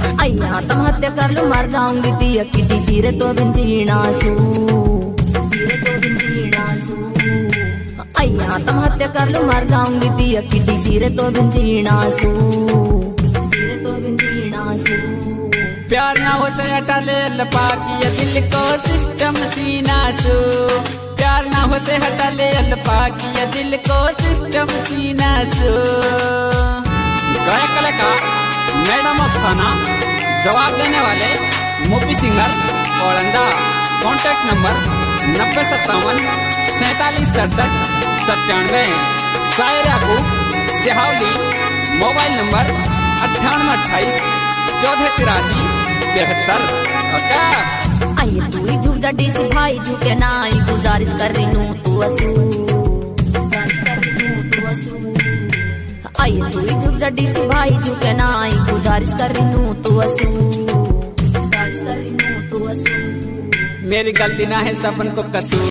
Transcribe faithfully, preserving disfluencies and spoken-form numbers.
अय्या आत्महत्या कर लो मर जाऊंगी दिया किटी सीरे तो बिन जीनासू सीरे तो बिन जीनासू अय्या आत्महत्या कर लो मर जाऊंगी दिया किटी सीरे तो बिन जीनासू सीरे तो बिन जीनासू प्यार ना हो से हटा ले लपा किया दिल को सिस्टम सीनासू प्यार ना हो से हटा ले लपा किया दिल को सिस्टम सीनासू। गायक कलाकार मैडम अफसाना जवाब देने वाले मूवी सिंगर औरंदा। कॉन्टैक्ट नंबर नब्बे सत्तावन सैतालीस सड़सठ सत्तानवे। शायर याकूब सिहावली। मोबाइल नंबर अट्ठानवे अट्ठाईस चौदह तिरासी तिहत्तर। आइए तू ही झुक जा डीसी भाई झुके ना आई गुजारिश कर रही हूँ तू असू गुजारिश कर रही हूँ तू असू। आइए तू ही झुक जा डीसी भाई झुके ना आई गुजारिश कर रही हूँ तू असू गुजारिश कर रही हूँ तू असू। मेरी गलती ना है सबन को कसूर।